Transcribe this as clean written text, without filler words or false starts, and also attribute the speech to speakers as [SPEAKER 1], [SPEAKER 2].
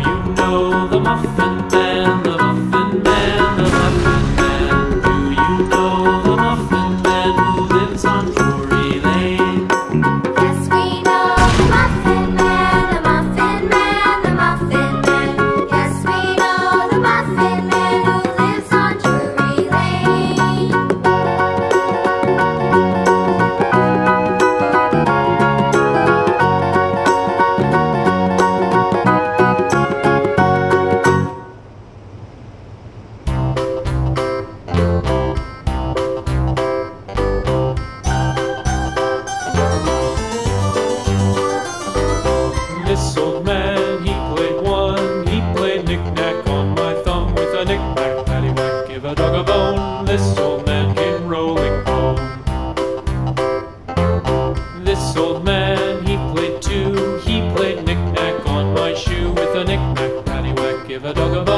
[SPEAKER 1] you know the Muffin Man, the Muffin Man, the Muffin Man? Do you know the Muffin Man who lives on Drury Lane?
[SPEAKER 2] Yes, we know the Muffin Man, the Muffin Man, the Muffin Man. Yes, we know the Muffin Man who lives on Drury Lane.
[SPEAKER 1] This old man, he played one. He played knick-knack on my thumb with a knick-knack, paddywhack, give a dog a bone. This old man came rolling home. This old man, he played two. He played knick-knack on my shoe with a knick-knack, paddywhack, give a dog a bone.